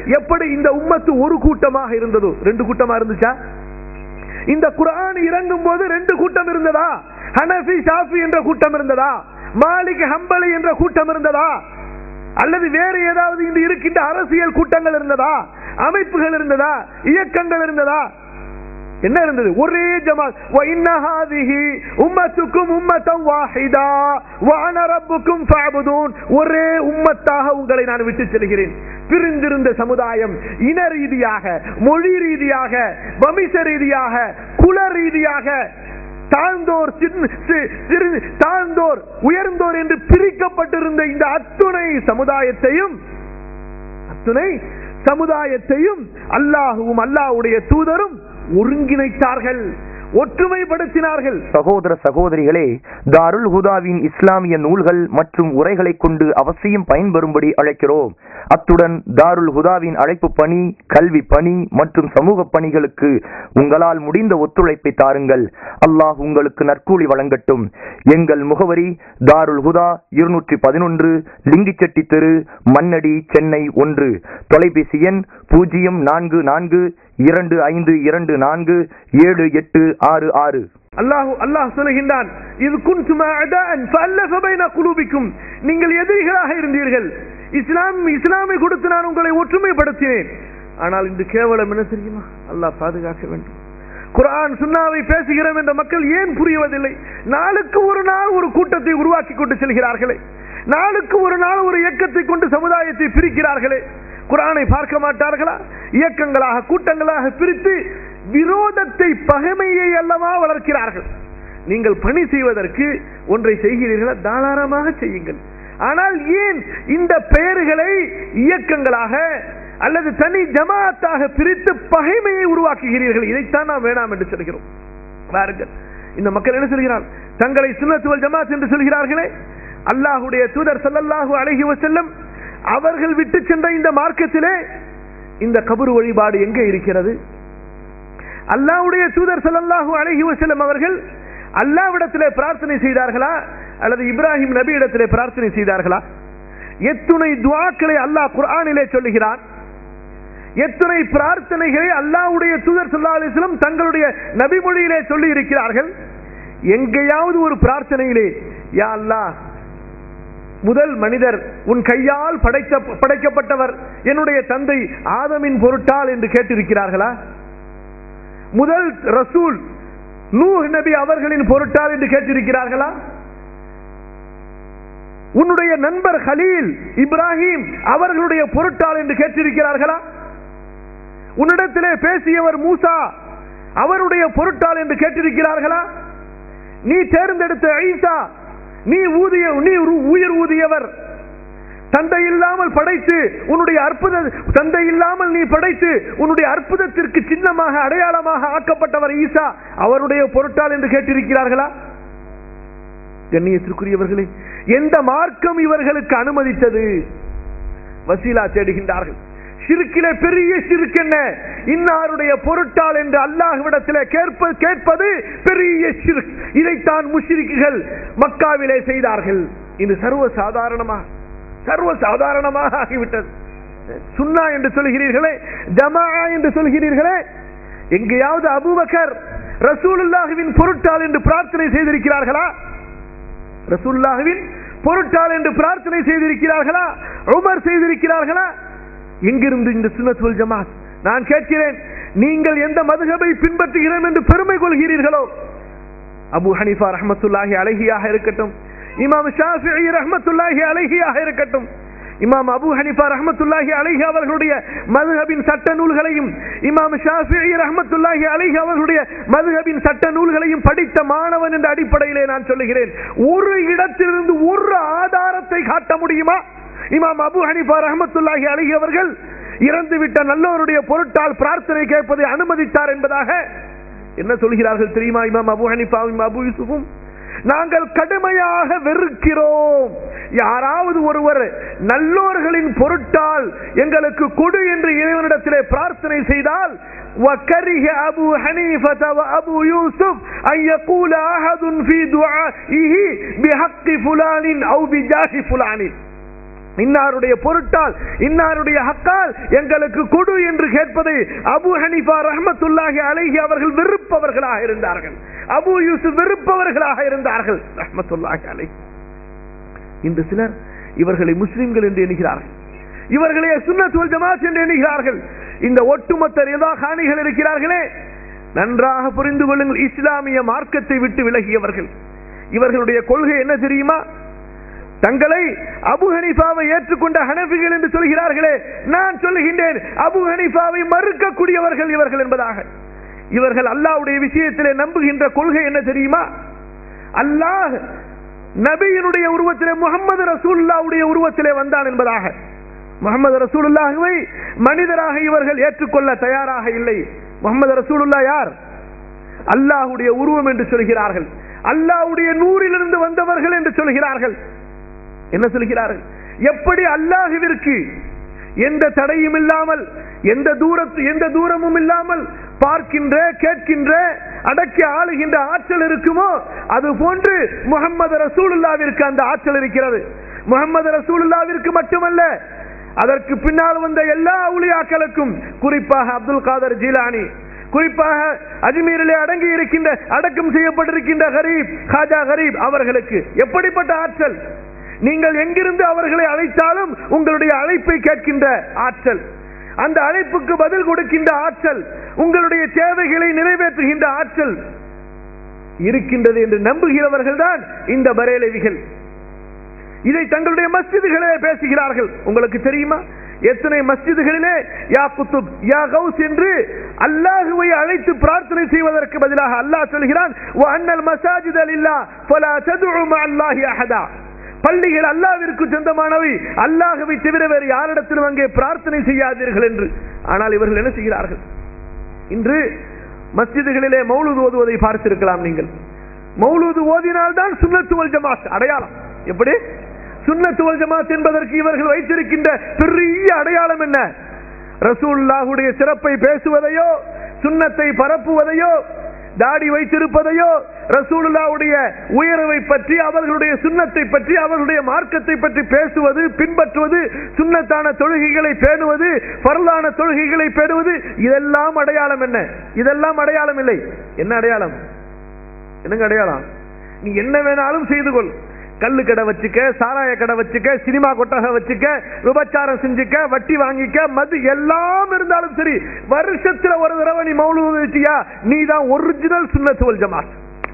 எப்படி இந்த உம்மத்து ஒரு கூட்டமாக இருந்ததோ, ரெண்டு கூட்டமா இருந்துச்சா? இந்த குர்ஆன் இறங்கும் போது ரெண்டு கூட்டம் இருந்ததா? ஹனஃபி ஷாஃபி என்ற கூட்டம் இருந்ததா? மாலிக் ஹம்பலி என்ற கூட்டம் இருந்ததா? அல்லது வேறு ஏதாவது இந்த இருக்கின்ற அரசியல் கூட்டங்கள் இருந்ததா? அமைப்புகள் இருந்ததா? இயக்கங்கள் இருந்ததா? என்ன இருந்தது? ஒரே ஜமாத். வ இன்ன ஹாதிஹி உம்மத்துக்கும் உம்மத்தன் வாஹிதா வ அன ரப்புக்கும் ஃபஅபுதூன். ஒரே உம்மத்தாக உங்களை நான் விட்டு செல்கிறேன். பிரிந்திருந்த சமுதாயம் இன ரீதியாக, மொழி ரீதியாக, வம்ச ரீதியாக, குல ரீதியாக, தாழ்ந்தோர் தாழ்ந்தோர் உயர்ந்தோர் என்று பிரிக்கப்பட்டிருந்த இந்த அத்துணை சமுதாயத்தையும் அல்லாஹ்வும் அல்லாஹ்வுடைய தூதரும் ஒருங்கிணைத்தார்கள், ஒற்றுமைப்படுத்தினார்கள். சகோதர சகோதரிகளே, தாருல் ஹுதாவின் இஸ்லாமிய நூல்கள் மற்றும் உரைகளை கொண்டு அவசியம் பயன்பெறும்படி அழைக்கிறோம். அத்துடன் தாருல் ஹுதாவின் அழைப்பு பணி, கல்வி பணி மற்றும் சமூக பணிகளுக்கு உங்களால் முடிந்த ஒத்துழைப்பை தாருங்கள். அல்லாஹ் உங்களுக்கு நற்கூலி வழங்கட்டும். எங்கள் முகவரி தாருல் ஹுதா 211 லிங்கிச்செட்டி தெரு, மண்ணடி, சென்னை 1. தொலைபேசி எண் 0442524786. அல்லாஹ் சொல்லுகின்றான், இது குன்தும் அஅதான் ஃபஅல்லஃப பைன குலூபிக்கும். நீங்கள் எதிரிகளாக இருந்தீர்கள், இஸ்லாமை கொடுத்து நான் உங்களை ஒற்றுமைப்படுத்தினேன். ஆனால் இந்த கேவலம் என்ன தெரியுமா? அல்லாஹ் பாதுகாக்க வேண்டும். குர்ஆன் சுன்னாவை பேசுகிறோம் என்ற மக்கள் ஏன் புரிவதில்லை? நாளுக்கு ஒரு நாள் ஒரு கூட்டத்தை உருவாக்கி கொண்டு செல்கிறார்களே, நாளுக்கு ஒரு நாள் ஒரு இயக்கத்தை கொண்டு சமுதாயத்தை பிரிக்கிறார்களே, குர்ஆனை பார்க்க மாட்டார்களா? இயக்கங்களாக, கூட்டங்களாக பிரித்து விரோதத்தை, பகைமையை அல்லவா வளர்க்கிறார்கள். நீங்கள் பணி செய்வதற்கு ஒன்றை செய்கிறீர்களா? தாராளமாக செய்யுங்கள். ஆனால் ஏன் இந்த பெயர்களை இயக்கங்களாக அல்லது தனி ஜமாத்தாக பிரித்து பகைமையை உருவாக்குகிறீர்கள்? இதைத்தான் நாம் வேண்டாம் என்று சொல்கிறோம். பாருங்கள், இந்த மக்கள் என்ன சொல்கிறார்கள்? தங்களை சுன்னத் வல் ஜமாத் என்று சொல்கிறார்களே. அல்லாஹ்வுடைய தூதர் ஸல்லல்லாஹு அலைஹி வஸல்லம் அவர்கள் விட்டு சென்ற இந்த மார்க்கத்திலே இந்த கபர் வழிபாடு எங்கே இருக்கிறது? அல்லாஹ்வுடைய தூதர் ஸல்லல்லாஹு அலைஹி வஸல்லம் அவர்கள் அல்லாஹ்விடத்திலே பிரார்த்தனை செய்தார்களா அல்லது இப்ராஹிம் நபி இடத்திலே பிரார்த்தனை செய்தார்களா? எத்துணை துஆக்களை அல்லாஹ் குர்ஆனிலே சொல்லுகிறான், எத்துணை பிரார்த்தனைகளை அல்லாஹ்வுடைய தூதர் ஸல்லல்லாஹு அலைஹி வஸல்லம் தங்களுடைய நபி மொழியிலே சொல்லி இருக்கிறார்கள். எங்கேயாவது ஒரு பிரார்த்தனையிலே யா அல்லாஹ், முதல் மனிதர் உன் கையால் படைக்கப்பட்டவர் என்னுடைய தந்தை ஆதமின் பொருட்டால் என்று கேட்டிருக்கிறார்களா? முதல் ரசூல் நூஹ் நபி அவர்களின் பொருட்டால் என்று கேட்டிருக்கிறார்களா? உன்னுடைய நண்பர் கலீல் இப்ராஹிம் அவர்களுடைய பொருட்டால் என்று கேட்டிருக்கிறார்களா? உன்னிடத்திலே பேசியவர் மூசா அவருடைய பொருட்டால் என்று கேட்டிருக்கிறார்களா? நீ தேர்ந்தெடுத்த ஈசா, நீ உயிர் ஊதியவர், தந்தை இல்லாமல் படைத்து உன்னுடைய தந்தை இல்லாமல் நீ படைத்து உன்னுடைய அற்புதத்திற்கு சின்னமாக அடையாளமாக ஆக்கப்பட்டவர் ஈசா, அவருடைய பொருட்டால் என்று கேட்டிருக்கிறார்களா? கண்ணியத்திற்குரியவர்களே, எந்த மார்க்கம் இவர்களுக்கு அனுமதித்தது? வசீலா தேடுகின்றார்கள். ஷிர்கிலே பெரிய ஷிர்க் என்ன? இன்னாருடைய பொருட்டால் என்று அல்லாஹ்விடத்திலே கேட்பது பெரிய ஷிர்க். இதைத்தான் முஷ்ரிக்குகள் மக்காவிலே செய்தார்கள். இது சர்வசாதாரணமாக ஆகிவிட்டது. சுன்னா என்று சொல்கிறீர்களே, ஜமாஅ என்று சொல்கிறீர்களே, எங்கேயாவது அபூபக்கர் ரசூலுல்லாஹ்வின் பொருட்டால் என்று பிரார்த்தனை செய்திருக்கிறார்களா? ரசூலுல்லாஹ்வின் பொருட்டால் என்று பிரார்த்தனை செய்திருக்கிறார்களா? உமர் செய்திருக்கிறார்களா? எங்கிருந்து இந்த சுன்னத் வல் ஜமாத்? நான் கேட்கிறேன், நீங்கள் எந்த மதுஹபை பின்பற்றுகிறோம் என்று பெருமை கொள்கிறீர்களோ, அபூ ஹனீஃபா ரஹ்மத்துல்லாஹி அலைஹியாக இருக்கட்டும், இமாம் ஷாஃபிஈ ரஹ்மத்துல்லாஹி அலைஹியாக இருக்கட்டும், இமாம் அபூ ஹனீஃபா ரஹ்மத்துல்லாஹி அலைஹி அவர்களுடைய மதுஹபின் சட்ட நூல்களையும், இமாம் ஷாஃபிஈ ரஹ்மத்துல்லாஹி அலைஹி அவர்களுடைய மதுஹபின் சட்ட நூல்களையும் படித்த மாணவன் என்ற அடிப்படையிலே நான் சொல்லுகிறேன், ஒரு இடத்திலிருந்து ஒரு ஆதாரத்தை காட்ட முடியுமா? இமாம் அபூ ஹனீஃபா ரஹ்மத்துல்லாஹி அலைஹி அவர்கள் இறந்துவிட்ட நல்லவருடைய பொருட்டால் பிரார்த்தனை கேட்பதை அனுமதித்தார் என்பதாக என்ன சொல்கிறார்கள் தெரியுமா? இமாம் அபூ ஹனீஃபாவும் அபூ யூசுஃபும், நாங்கள் கடுமையாக வெறுக்கிறோம், யாராவது ஒருவர் நல்லோர்களின் பொருட்டால் எங்களுக்கு கொடு என்று இறைவனிடத்திலே பிரார்த்தனை செய்தால், وكره أبو حنيفة وأبو يوسف أن يقول أحد في دعائه بحق فلان أو بجاه فلان. இன்னாருடைய பொருட்டால் இன்னாருடைய ஹக்கால் எங்களுக்கு கொடு என்று கேட்பதை அபு ஹனீஃபா ரஹ்மத்துல்லாஹி அலைஹி அவர்கள் வெறுப்பவர்களாக இருந்தார்கள். அபு யூசுப் வெறுப்பவர்களாக இருந்தார்கள் ரஹ்மத்துல்லாஹி அலைஹி. இன்று சிலர் இவர்களை முஸ்லிம்கள் என்று எண்ணுகிறார்கள், இவர்களே சுன்னத் வல் ஜமாத் என்று எண்ணுகிறார்கள். இந்த ஒட்டுமொத்த ரிதா காணிகள் இருக்கிறார்களே, நன்றாக புரிந்து கொள்ளுங்கள், இஸ்லாமிய மார்க்கத்தை விட்டு விலகியவர்கள். இவர்களுடைய கொள்கை என்ன தெரியுமா? தங்களை அபு ஹனீஃபாவை ஏற்றுக்கொண்ட ஹனஃபிகள் என்று சொல்கிறார்களே, நான் சொல்லுகின்றேன் அபு ஹனீஃபாவை மறுக்கக்கூடியவர்கள் இவர்கள் என்பதாக. இவர்கள் அல்லாஹ்வுடைய விஷயத்திலே நம்புகின்ற கொள்கை என்ன தெரியுமா? அல்லாஹ் நபியினுடைய உருவத்திலே முஹம்மது ரசூலுல்லாஹ்வுடைய உருவத்திலே வந்தான் என்பதாக. முஹம்மது ரசூலுல்லாஹ்வை மனிதராக இவர்கள் ஏற்றுக்கொள்ள தயாராக இல்லை. முஹம்மது ரசூலுல்லாஹ் யார்? அல்லாஹ்வுடைய உருவம் என்று சொல்கிறார்கள். அல்லாஹ்வுடைய நூறிலிருந்து வந்தவர்கள் என்று சொல்கிறார்கள். என்ன சொல்கிறார்கள்? எப்படி அல்லாஹ்விற்கு எந்த தடையும் இல்லாமல் எந்த தூரமும் இல்லாமல் பார்க்கின்ற, கேட்கின்ற, அடக்கி ஆளுகின்ற ஆற்றல் இருக்குமோ அது போன்று முஹம்மது ரசூலுல்லாஹ்விற்கு அந்த ஆற்றல் இருக்கிறது. முஹம்மது ரசூலுல்லாஹ்விற்கு மட்டுமல்ல, அதற்கு பின்னால் வந்த எல்லா அவுலியாக்களுக்கும், குறிப்பாக அப்துல் காதர் ஜீலானி, குறிப்பாக அஜ்மீரிலே அடக்கம் செய்யப்பட்டிருக்கின்ற கரீப், காஜா கரீப் அவர்களுக்கு எப்படிப்பட்ட ஆற்றல்! நீங்கள் எங்கிருந்து அவர்களை அழைத்தாலும் உங்களுடைய அழைப்பை கேட்கின்ற ஆற்றல், அந்த அழைப்புக்கு பதில் கொடுக்கின்ற ஆற்றல், உங்களுடைய தேவைகளை நிறைவேற்றுகின்ற ஆற்றல் இருக்கின்றது என்று நம்புகிறவர்கள் தான் இந்த பரேலவிகள். இதை தங்களுடைய மஸ்ஜிதுகளிலே பேசுகிறார்கள். உங்களுக்கு தெரியுமா எத்தனை மஸ்ஜிதுகளிலே யா குத்துப், யா கௌஸ் என்று அல்லாஹ்வை அழைத்து பிரார்த்தனை செய்வதற்கு பதிலாக அல்லாஹ் சொல்கிறான், வ அன்னல் மஸாஜித லில்லாஹ் ஃபலா ததுஉ மஅல்லாஹி அஹதா. பள்ளிகள் அல்லாஹ்விற்கு சொந்தமானவை, அல்லாஹ்வை தவிர வேறு யாரிடத்திலும் அங்கே பிரார்த்தனை செய்யாதீர்கள் என்று. ஆனால் இவர்கள் என்ன செய்கிறார்கள்? இன்று மஸ்ஜிதுகளிலே மௌலூத் ஓதுவதை பார்த்திருக்கலாம் நீங்கள். மௌலூத் ஓதினால்தான் சுன்னத் வல் ஜமாத் அடையாளம். எப்படி? சுன்னத் வல் ஜமாத் என்பதற்கு இவர்கள் வைத்திருக்கின்ற பெரிய அடையாளம் என்ன? ரசூலுல்லாஹ்வுடைய சிறப்பை பேசுவதையோ, சுன்னத்தை பரப்புவதையோ, தாடி வைத்திருப்பதையோ, ரசூலுல்லாஹ்வுடைய உயர்வை பற்றி, அவர்களுடைய சுன்னத்தை பற்றி, அவர்களுடைய மார்க்கத்தை பற்றி பேசுவது, பின்பற்றுவது, சுன்னத்தான தொழுகைகளை பேணுவது, ஃபர்லான தொழுகைகளை பேணுவது, இதெல்லாம் அடையாளம் என்ன? இதெல்லாம் அடையாளம் இல்லை. என்ன அடையாளம்? என்னங்க அடையாளம்? நீ என்ன வேணாலும் செய்து கொள், கல்லு கடை வச்சுக்க, சாராய கடை வச்சுக்க, சினிமா கொட்டகை வச்சுக்க, விபச்சாரம் செஞ்சுக்க, வட்டி வாங்கிக்க, மது எல்லாம் இருந்தாலும் சரி, வருஷத்துல ஒரு தடவை நீ மௌலூத் வச்சியா, நீ தான் ஒரிஜினல் சுன்னத் வல் ஜமாத்.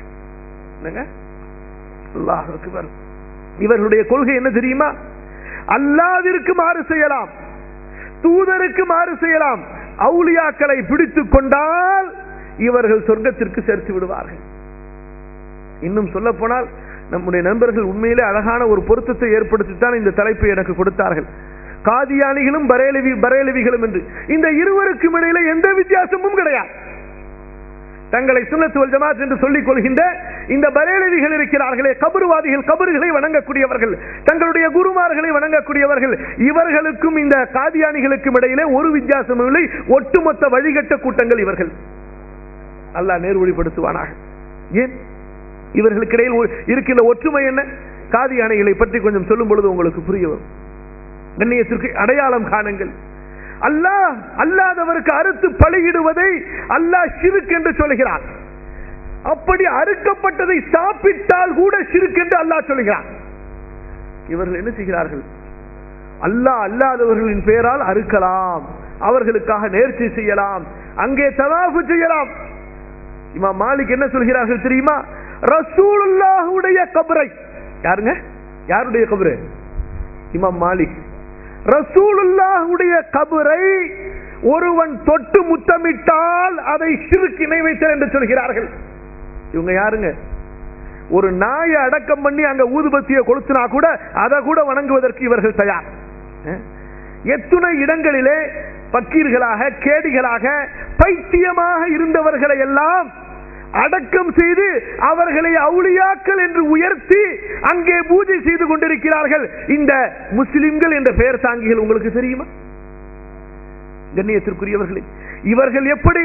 அல்லாஹ் அக்பர். இவர்களுடைய கொள்கை என்ன தெரியுமா? அல்லாஹ்விற்கு மாறு செய்யலாம், தூதருக்கு மாறு செய்யலாம், அவுலியாக்களை பிடித்துக் கொண்டால் இவர்கள் சொர்க்கத்திற்கு சேர்த்து விடுவார்கள். இன்னும் சொல்ல போனால் நம்முடைய நண்பர்கள் உண்மையிலே அழகான ஒரு பொருத்தத்தை ஏற்படுத்தித்தான் இந்த தலைப்பை எனக்கு கொடுத்தார்கள். காதியானிகளும் பரேலவிகளும் என்று. இந்த இருவருக்கும் இடையில எந்த வித்தியாசமும் கிடையாது. தங்களை சுன்னத் வல் ஜமாத் என்று சொல்லிக் கொள்கின்ற இந்த பரேலவிகள் இருக்கிறார்களே, கபர்வாதிகள், கபர்களை வணங்கக்கூடியவர்கள், தங்களுடைய குருமார்களை வணங்கக்கூடியவர்கள், இவர்களுக்கும் இந்த காதியானிகளுக்கும் இடையிலே ஒரு வித்தியாசமும் இல்லை. ஒட்டுமொத்த வழிகட்ட கூட்டங்கள் இவர்கள். அல்லாஹ் நேர்வழிப்படுத்துவானாக. ஏன் இவர்களுக்கு இடையில் இருக்கின்ற ஒற்றுமை என்ன? காதியானிகளை பற்றி கொஞ்சம் சொல்லும் பொழுது உங்களுக்கு புரிய வரும். கண்ணியத்திற்கு அடையாளம் காணுங்கள். அல்லாஹ் அல்லாதவருக்கு அறுத்து பலியிடுவதை அல்லாஹ் ஷிர்க் என்று சொல்கிறான். அப்படி அறுக்கப்பட்டதை சாப்பிட்டால் கூட ஷிர்க் என்று அல்லாஹ் சொல்கிறான். இவர்கள் என்ன செய்கிறார்கள்? அல்லாஹ் அல்லாதவர்களின் பெயரால் அறுக்கலாம், அவர்களுக்காக நேர்ச்சி செய்யலாம், அங்கே தவாஃப் செய்யலாம். இமாம் மாலிக் என்ன சொல்கிறார்கள் தெரியுமா? ரசூலுல்லாஹ்வுடைய கபரை, யாருங்க? யாருடைய கபரு? இமாம் மாலிக். ரசூலுல்லாஹ்வுடைய கபரை ஒருவன் தொட்டு முத்தமிட்டால் அதை ஷிர்க் இணை வைத்தல் என்று சொல்கிறார்கள். இவங்க யாருங்க? ஒரு நாயை அடக்கம் பண்ணி அங்க ஊதுபத்தியை கொளுத்தினா கூட அதை கூட வணங்குவதற்கு இவர்கள் தயார். எத்துணை இடங்களிலே பக்கீர்களாக, கேடிகளாக, பைத்தியமாக இருந்தவர்களை எல்லாம் அடக்கம் செய்து அவர்களை அவுலியாக்கள் என்று உயர்த்தி அங்கே பூஜை செய்து கொண்டிருக்கிறார்கள் இந்த முஸ்லிம்கள் என்ற பெயர் தாங்கிகள். உங்களுக்கு தெரியுமா? கண்ணியத்திற்குரியவர்களே, இவர்கள் எப்படி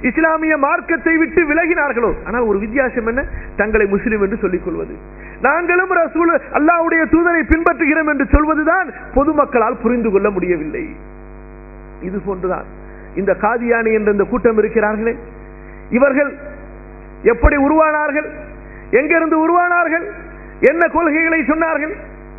இஸ்லாமிய மார்க்கத்தை விட்டு விலகினார்களோ. ஆனால் ஒரு வித்தியாசம் என்ன? தங்களை முஸ்லிம் என்று சொல்லிக் கொள்வது, நாங்களும் ரசூல் அல்லாஹ்வுடைய தூதரை பின்பற்றுகிறோம் என்று சொல்வதுதான் பொதுமக்களால் புரிந்து கொள்ள முடியவில்லை. இது போன்றுதான் இந்த காதியானி என்ற இந்த கூட்டம் இருக்கிறார்களே, இவர்கள் எப்படி உருவானார்கள், எங்கிருந்து உருவானார்கள், என்ன கொள்கைகளை சொன்னார்கள்?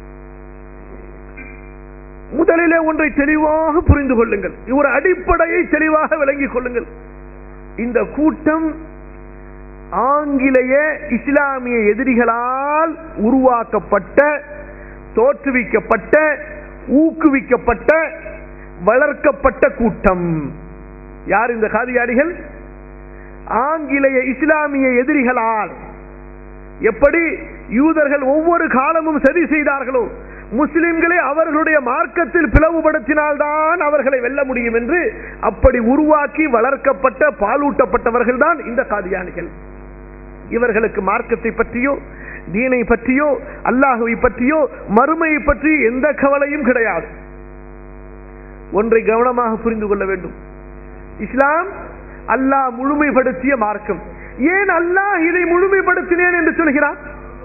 முதலிலே ஒன்றை தெளிவாக புரிந்து கொள்ளுங்கள், ஒரு அடிப்படையை தெளிவாக விளங்கிக் கொள்ளுங்கள். இந்த கூட்டம் ஆங்கிலேய இஸ்லாமிய எதிரிகளால் உருவாக்கப்பட்ட, தோற்றுவிக்கப்பட்ட, ஊக்குவிக்கப்பட்ட, வளர்க்கப்பட்ட கூட்டம். யார் இந்த காதியானிகள்? ஆங்கிலேய இஸ்லாமிய எதிரிகளால். எப்படி யூதர்கள் ஒவ்வொரு காலமும் சதி செய்தார்களோ, முஸ்லிம்களை அவர்களுடைய மார்க்கத்தில் பிளவுபடுத்தினால்தான் அவர்களை வெல்ல முடியும் என்று அப்படி உருவாக்கி வளர்க்கப்பட்ட, பாலூட்டப்பட்டவர்கள் தான் இந்த காதியானிகள். இவர்களுக்கு மார்க்கத்தை பற்றியோ, தீனை பற்றியோ, அல்லாஹ்வை பற்றியோ, மறுமையை பற்றி எந்த கவலையும் கிடையாது. ஒன்றை கவனமாக புரிந்து கொள்ள வேண்டும். இஸ்லாம் அல்லாஹ் முழுமைப்படுத்திய மார்க்கம். ஏன் அல்லாஹ் இதை முழுமைப்படுத்தினேன் என்று சொல்கிறான்?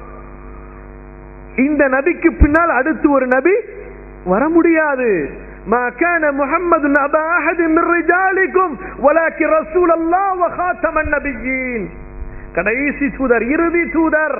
இந்த நபிக்கு பின்னால் அடுத்து ஒரு நபி வர முடியாது. ما كان محمد أبا أحد من رجالكم ولكن رسول الله وخاتم النبيين. கடைசி தூதர், இறுதி தூதர்.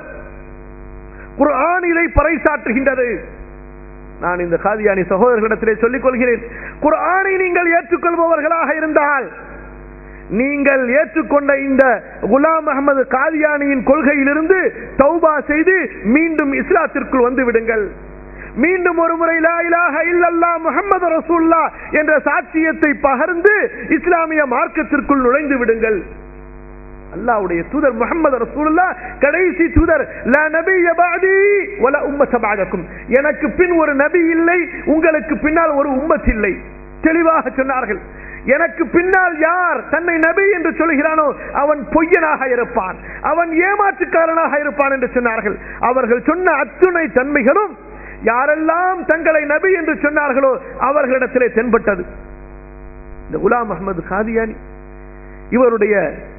குர்ஆன் இதை பறைசாற்றுகின்றது. நான் இந்த காதியானி சகோதரர்களிடத்திலே சொல்லிக் கொள்கிறேன், குர்ஆனை நீங்கள் ஏற்றுக்கொள்பவர்களாக இருந்தால், நீங்கள் ஏற்றுக்கொண்ட இந்த குலாம் அஹ்மது காதியானியின் கொள்கையிலிருந்து தௌபா செய்து மீண்டும் இஸ்லாத்திற்குள் வந்து விடுங்கள். மீண்டும் ஒரு முறை லா இலாஹ இல்லல்லாஹ் முஹம்மது ரசூலுல்லாஹ் என்ற சாட்சியத்தை பகர்ந்து இஸ்லாமிய மார்க்கத்திற்குள் நுழைந்து விடுங்கள். அல்லாஹ்வுடைய தூதர் முஹம்மது ரசூலுல்லாஹ் கடைசி தூதர். லா நபிய பஅதி வலா உம்மத பஅதக்கும். எனக்கு பின் ஒரு நபி இல்லை, உங்களுக்கு பின்னால் ஒரு உம்மத் இல்லை. தெளிவாக சொன்னார்கள். எனக்கு பின்னால் யார் தன்னை நபி என்று சொல்கிறானோ அவன் பொய்யனாக இருப்பான், அவன் ஏமாற்றுக்காரனாக இருப்பான் என்று சொன்னார்கள். அவர்கள் சொன்ன அத்துணை தன்மைகளும் யாரெல்லாம் தங்களை நபி என்று சொன்னார்களோ அவர்களிடத்திலே தென்பட்டது. இந்த குலாம் அஹ்மது காதியானி இவருடைய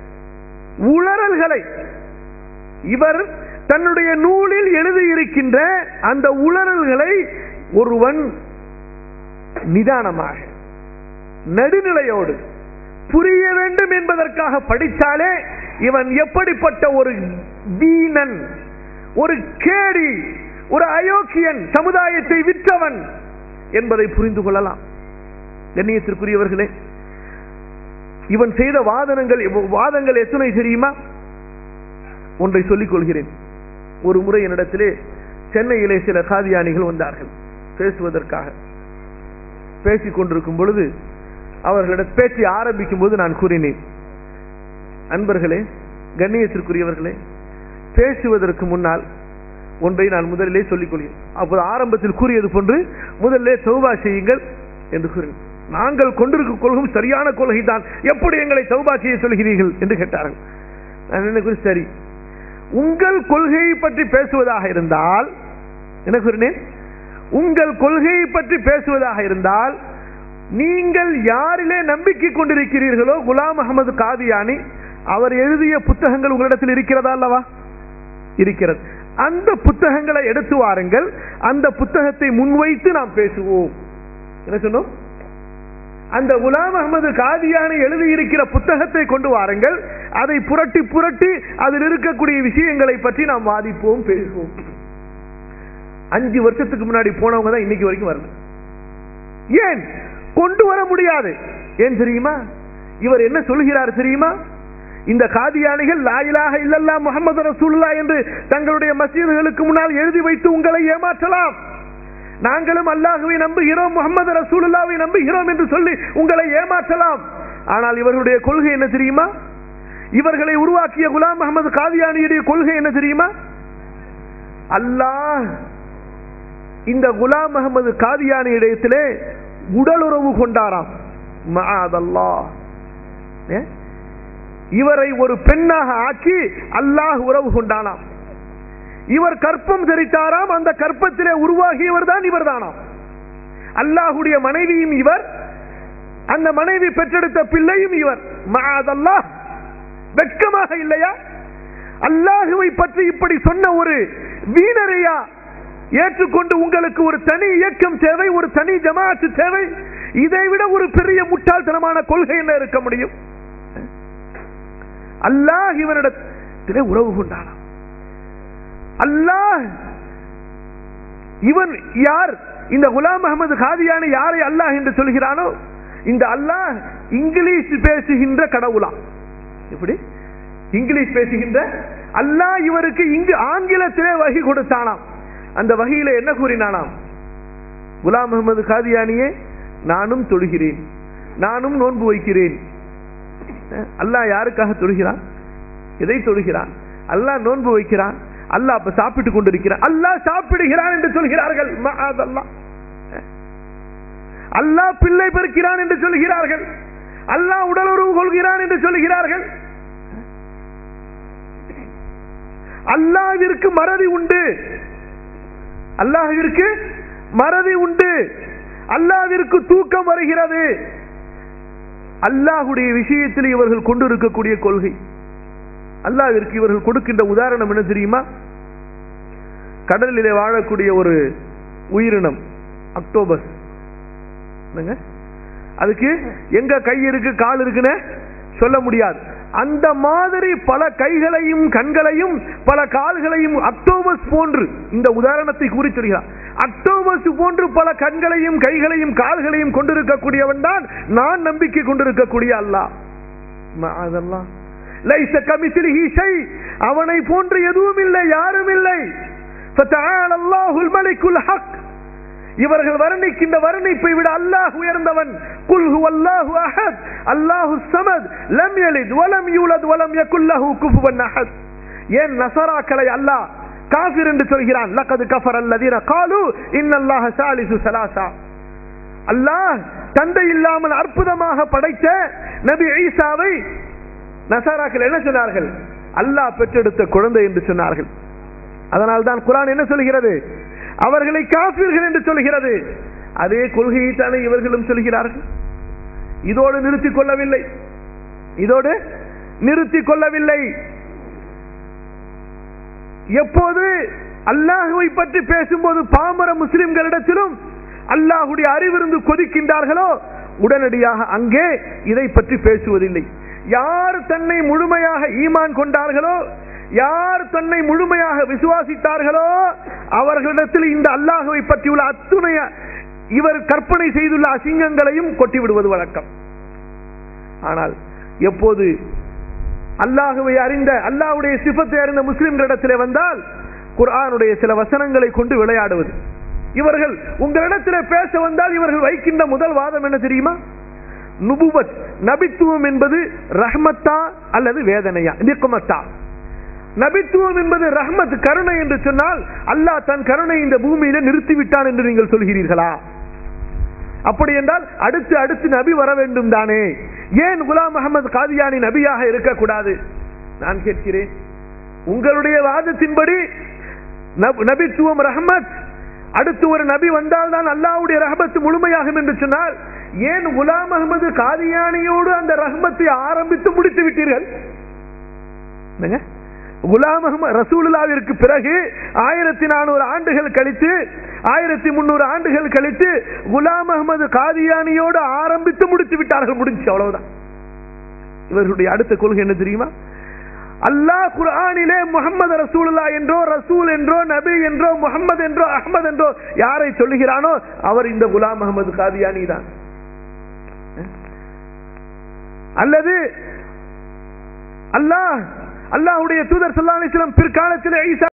உளறல்களை இவர் தன்னுடைய நூலில் எழுதியிருக்கின்ற அந்த உளறல்களை ஒருவன் நிதானமாக, நடுநிலையோடு புரிய வேண்டும் என்பதற்காக படித்தாலே இவன் எப்படிப்பட்ட ஒரு வீணன், ஒரு கேடி, ஒரு அயோக்கியன், சமுதாயத்தை விற்றவன் என்பதை புரிந்து கொள்ளலாம். கண்ணியத்திற்குரியவர்களே, இவன் செய்த வாதங்கள் எத்தனை தெரியுமா? ஒன்றை சொல்லிக் கொள்கிறேன். ஒரு முறை என்னிடத்திலே சென்னையிலே சில காதியானிகள் வந்தார்கள் பேசுவதற்காக. பேசிக் கொண்டிருக்கும் பொழுது அவர்களிடம் பேச்சு ஆரம்பிக்கும் போது நான் கூறினேன், அன்பர்களே, கண்ணியத்திற்குரியவர்களே, பேசுவதற்கு முன்னால் ஒன்றை நான் முதலிலே சொல்லிக் கொள்கிறேன். அப்போது ஆரம்பத்தில் கூறியது போன்று முதலிலே தௌபா செய்யுங்கள் என்று கூறினேன். நாங்கள் கொண்டிருக்கும் கொள்கும் சரியான கொள்கை தான், எப்படி எங்களை தௌபா செய்ய சொல்கிறீர்கள் என்று கேட்டார்கள். நான் என்ன கூறி, சரி, உங்கள் கொள்கையை பற்றி பேசுவதாக இருந்தால், என்ன கூறினேன், உங்கள் கொள்கையை பற்றி பேசுவதாக இருந்தால் நீங்கள் யாரிலே நம்பிக்கை கொண்டிருக்கிறீர்களோ, குலாம் அஹ்மது காதியானி அவர் எழுதிய புத்தகங்கள் உங்களிடத்தில் இருக்கிறதா அல்லவா? இருக்கிறது. அந்த புத்தகங்களை எடுத்து வாருங்கள், அந்த புத்தகத்தை முன்வைத்து நாம் பேசுவோம். என்ன சொன்னோம்? அந்த குலாம் அஹ்மது காதியானி எழுதியிருக்கிற புத்தகத்தை கொண்டு வாருங்கள், அதை புரட்டி புரட்டி அதில் இருக்கக்கூடிய விஷயங்களை பற்றி நாம் வாதிப்போம், பேசுவோம். 5 வருஷத்துக்கு முன்னாடி போனவங்க தான் இன்னைக்கு வரைக்கும் வரல. ஏன் கொண்டு வர முடியாது? ஏன் தெரியுமா? இவர் என்ன சொல்கிறார் தெரியுமா? இந்த காதியானிகள் லா இலாஹ இல்லல்லாஹ் முஹம்மது ரசூலுல்லாஹ் என்று தங்களுடைய மஸ்ஜிதுகளுக்கு முன்னால் எழுதி வைத்து உங்களை ஏமாற்றலாம். நாங்களும் அல்லாஹ்வை நம்புகிறோம், முஹம்மது ரசூலுல்லாஹ்வை நம்புகிறோம் என்று சொல்லி உங்களை ஏமாற்றலாம். ஆனால் இவர்களுடைய கொள்கை என்ன தெரியுமா? இவர்களை உருவாக்கிய குலாம் அஹ்மது காதியானியுடைய கொள்கை என்ன தெரியுமா? அல்லாஹ் இந்த குலாம் அஹ்மது காதியானி இடத்திலே உடலுறவு கொண்டாராம். மஆதல்லாஹ், இவரை ஒரு பெண்ணாக ஆக்கி அல்லாஹ் உறவு கொண்டானாம். இவர் கற்பம் தரித்தாராம், அந்த கற்பத்திலே உருவாகியவர் தான் இவர் தானாம். அல்லாஹுடைய மனைவியும் இவர், அந்த மனைவி பெற்றெடுத்த பிள்ளையும் இவர். மஆதல்லாஹ், வெட்கமாக இல்லையா? அல்லாஹுவை பற்றி இப்படி சொன்ன ஒரு வீணரையா ஏற்றுக்கொண்டு உங்களுக்கு ஒரு தனி இயக்கம் தேவை, ஒரு தனி ஜமாஅத்து தேவை? இதைவிட ஒரு பெரிய முட்டாள்தனமான கொள்கை என்ன இருக்க முடியும்? அல்லாஹ் இவனிடத்திலே உறவு கொண்டானாம். அல்லாஹ் இவன் யார்? இந்த குலாம் அஹ்மது காதியானி யாரை அல்லாஹ் என்று சொல்கிறானோ, இந்த அல்லாஹ் இங்கிலீஷ் பேசுகின்ற கடவுளாம். எப்படி இங்கிலீஷ் பேசுகின்ற அல்லாஹ் இவருக்கு இங்கு ஆங்கிலத்திலே வகி கொடுத்தானாம். அந்த வகையில என்ன கூறினானாம்? குலாம் அஹ்மது காதியானியே, நானும் தொழுகிறேன், நானும் நோன்பு வைக்கிறேன். அல்லாஹ் யாருக்காக தொழுகிறான்? எதை தொழுகிறான்? அல்லாஹ் நோன்பு வைக்கிறான், அல்லாஹ் அப்ப சாப்பிட்டுக் கொண்டிருக்கிறான், அல்லாஹ் சாப்பிடுகிறான் என்று சொல்கிறார்கள். அல்லாஹ் பிள்ளை பெறுகிறான் என்று சொல்கிறார்கள், அல்லாஹ் உடல் உறவு கொள்கிறான் என்று சொல்கிறார்கள். அல்லாஹ்விற்கு மறதி உண்டு, அல்லாஹ்விற்கு மறதி உண்டு, அல்லாஹ்விற்கு தூக்கம் வருகிறது. அல்லாஹ்வுடைய விஷயத்தில் இவர்கள் கொண்டிருக்கக்கூடிய கொள்கை, அல்லாஹ்விற்கு இவர்கள் கொடுக்கின்ற உதாரணம் என்ன தெரியுமா? கடலிலே வாழக்கூடிய ஒரு உயிரினம் அக்டோபஸ். அதுக்கு எங்க கை இருக்கு கால் இருக்குன்னு சொல்ல முடியாது. அந்த மாதிரி பல கைகளையும் கண்களையும் பல கால்களையும் அக்டோபஸ் போன்று, இந்த உதாரணத்தை கூறி சொல்கிறார், அக்டோபஸ் போன்று பல கண்களையும் கைகளையும் கால்களையும் கொண்டிருக்கக்கூடியவன் தான் நான் நம்பிக்கை கொண்டிருக்கக்கூடிய அல்லாஹ். அதெல்லாம் லைஸ கமிஸ்லிஹி ஷை, அவனை போன்று எதுவும் இல்லை, யாரும் இல்லை. ஃபதஆல அல்லாஹுல் மலிக்குல் ஹக், இவர்கள் வர்ணிக்கின்ற வர்ணிப்பை விட அல்லாஹ் உயர்ந்தவன். குல் ஹுவல்லாஹு அஹத் அல்லாஹுஸ் ஸமத் லம் யலித் வலம் யூலத் வலம் யகுல் லஹு குஃபுவன் அஹத். ஏன் நஸராக்களை அல்லாஹ் காஃபிர் என்று சொல்கிறான்? லகத் கஃபர அல்லதீன காலு இன்னல்லாஹ சாலிசு ஸலாஸா. அல்லாஹ் தந்தை இல்லாமல் அற்புதமாக படைத்த நபி ஈசாவை நஸராக்கள் என்ன சொன்னார்கள்? அல்லாஹ் பெற்றெடுத்த குழந்தை என்று சொன்னார்கள். அதனால்தான் குர்ஆன் என்ன சொல்கிறது? அவர்களை காஃபிர்கள் என்று சொல்கிறது. அதே கொள்கையை தானே இவர்களும் சொல்கிறார்கள். இதோடு நிறுத்திக் கொள்ளவில்லை, இதோடு நிறுத்திக் கொள்ளவில்லை. எப்போது அல்லாஹுவை பற்றி பேசும்போது பாமர முஸ்லிம்களிடத்திலும் அல்லாஹுடைய அறிவிருந்து கொதிக்கின்றார்களோ உடனடியாக அங்கே இதை பற்றி பேசுவதில்லை. யார் தன்னை முழுமையாக ஈமான் கொண்டார்களோ, யார் தன்னை முழுமையாக விசுவாசித்தார்களோ அவர்களிடத்தில் இந்த அல்லாஹுவை பற்றியுள்ள அத்துணை இவர் கற்பனை செய்துள்ள அசிங்கங்களையும் கொட்டிவிடுவது வழக்கம். ஆனால் எப்போது அல்லாஹுவை அறிந்த, அல்லாஹ்வுடைய சிஃபத்தை அறிந்த முஸ்லிம்களிடத்திலே வந்தால் குர்ஆனுடைய சில வசனங்களை கொண்டு விளையாடுவது. இவர்கள் உங்களிடத்திலே பேச வந்தால் இவர்கள் வைக்கின்ற முதல் வாதம் என்ன தெரியுமா? நுபுவத், நபித்துவம் என்பது ரஹ்மத்தா அல்லது வேதனையா? நிக்மத்தா. நபித்துவம் என்பது ரஹ்மத், கருணை என்று சொன்னால் அல்லாஹ் தன் கருணை இந்த பூமியில நிறுத்திவிட்டான் என்று நீங்கள் சொல்கிறீர்களா? அப்படி என்றால் அடுத்து அடுத்து நபி வர வேண்டும் தானே, ஏன் குலாம் அஹ்மது காதியானி நபியாக இருக்கக்கூடாது? நான் கேட்கிறேன், உங்களுடைய வாதத்தின்படி நபித்துவம் ரஹ்மத், அடுத்து ஒரு நபி வந்தால் தான் அல்லாஹ்வுடைய ரஹ்மத் முழுமையாகும் என்று சொன்னால் ஏன் குலாம் அஹ்மது காதியானியோடு அந்த ரஹ்மத்தை ஆரம்பித்து முடித்து விட்டீர்கள்? குலாம் அஹ்மது ரசூலுல்லாஹ்விற்கு பிறகு 1400 ஆண்டுகள் கழித்து 1300 ஆண்டுகள் கழித்து குலாம் அஹ்மது காதியானியோடு ஆரம்பித்து முடித்து விட்டார்கள். முடிஞ்சு, அவ்வளவுதான். இவர்களுடைய அடுத்த கொள்கை என்ன தெரியுமா? அல்லாஹ் குர்ஆனிலே முஹம்மது ரசூலுல்லாஹ் என்றோ, ரசூல் என்றோ, நபி என்றோ, முஹம்மது என்றோ, அஹ்மத் என்றோ யாரை சொல்லுகிறானோ அவர் இந்த குலாம் அஹ்மது காதியானி தான். அல்லது அல்லாஹ்வுடைய தூதர் ஸல்லல்லாஹு அலைஹி வஸல்லம் பிற்காலத்தில் ஈசா